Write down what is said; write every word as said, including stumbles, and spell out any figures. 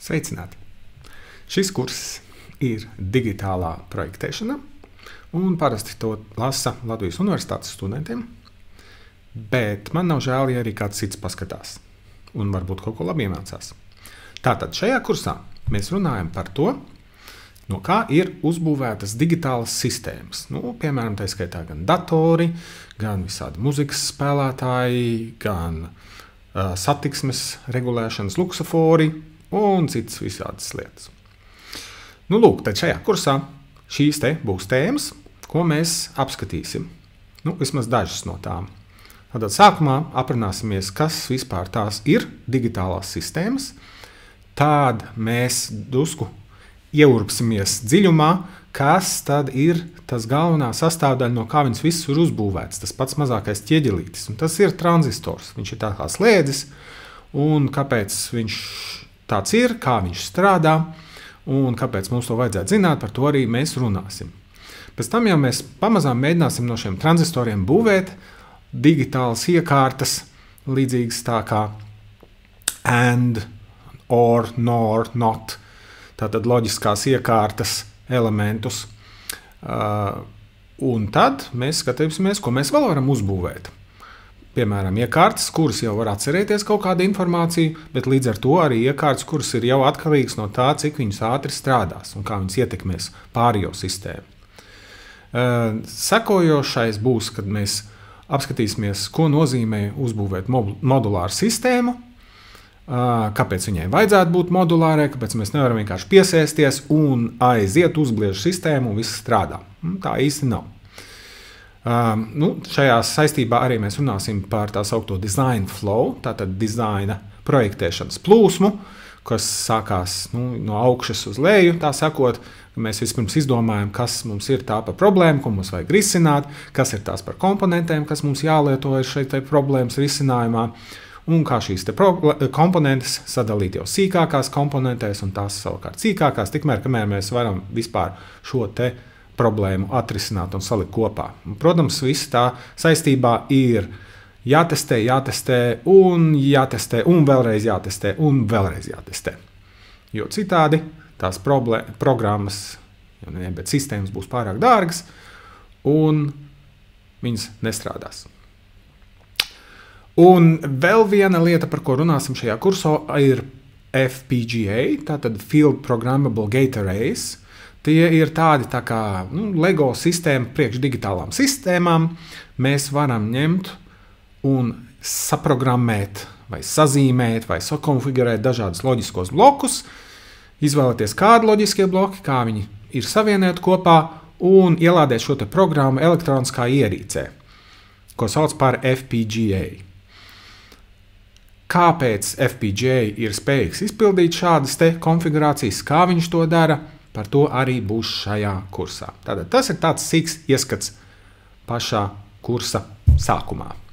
Sveicināti! Šis kurs ir digitālā projektēšana, un parasti to lasa Latvijas universitātes studentiem, bet man nav žēl, ja arī kāds cits paskatās un varbūt kaut ko labi iemācās. Tātad šajā kursā mēs runājam par to, no kā ir uzbūvētas digitālas sistēmas. Nu, piemēram, tā skaitā gan datori, gan visādi muzikas spēlētāji, gan uh, satiksmes regulēšanas luksofori un citas visādas lietas. Nu, lūk, tad šajā kursā šīs te būs tēmas, ko mēs apskatīsim. Nu, vismaz dažas no tām. Tātad sākumā aprunāsimies, kas vispār tās ir digitālās sistēmas. Tad mēs drusku ieurpsimies dziļumā, kas tad ir tas galvenā sastāvdaļa, no kā viņas viss ir uzbūvēts. Tas pats mazākais ķieģelītis. Un tas ir tranzistors. Viņš ir tā kā slēdzis. Un kāpēc viņš tāds ir, kā viņš strādā, un kāpēc mums to vajadzētu zināt, par to arī mēs runāsim. Pēc tam jau mēs pamazām mēģināsim no šiem tranzistoriem būvēt digitālas iekārtas, līdzīgas tā kā and, or, nor, not, tātad loģiskās iekārtas elementus. Uh, un tad mēs skatīsimies, ko mēs vēl varam uzbūvēt. Piemēram, iekārtas, kuras jau var atcerēties kaut kādu informāciju, bet līdz ar to arī iekārtas, kuras ir jau atkarīgas no tā, cik viņas ātri strādās un kā viņas ietekmēs pārējo sistēmu. Uh, sekojošais būs, kad mēs apskatīsimies, ko nozīmē uzbūvēt modulāru sistēmu, uh, kāpēc viņai vajadzētu būt modulārai, kāpēc mēs nevaram vienkārši piesēsties un aiziet, uzbliež sistēmu un viss strādā. Tā īsti nav. Uh, nu, šajā saistībā arī mēs runāsim par tā saukto design flow, tātad dizaina projektēšanas plūsmu, kas sākās nu, no augšas uz leju, tā sakot, mēs vispirms izdomājam, kas mums ir tā par problēmu, ko mums vajag risināt, kas ir tās par komponentēm, kas mums jālieto ir šeit problēmas risinājumā, un kā šīs te komponentes sadalīt jau sīkākās komponentēs un tās savukārt sīkākās, tikmēr, kamēr mēs varam vispār šo te problēmu atrisināt un salikt kopā. Un, protams, viss tā saistībā ir jātestē, jātestē un jātestē un vēlreiz jātestē un vēlreiz jātestē. Jo citādi tās programmas, ne, bet sistēmas būs pārāk dārgas un viņas nestrādās. Un vēl viena lieta, par ko runāsim šajā kursā, ir F P G A, tātad Field Programmable Gate Arrays. Tie ir tādi tā kā nu, Lego sistēma priekš digitālām sistēmām. Mēs varam ņemt un saprogrammēt vai sazīmēt vai sakonfigurēt dažādus loģiskos blokus, izvēlēties kādi loģiskie bloki, kā viņi ir savienoti kopā un ielādēt šo te programmu elektroniskā ierīcē, ko sauc par F P G A. Kāpēc F P G A ir spējīgs izpildīt šādas te konfigurācijas, kā viņš to dara, par to arī būs šajā kursā. Tātad tas ir tāds sīks ieskats pašā kursa sākumā.